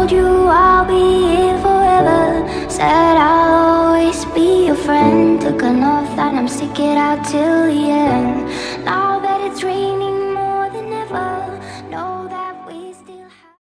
told you I'll be here forever. Said I'll always be your friend. Took an oath that I'm stick it out till the end. Now that it's real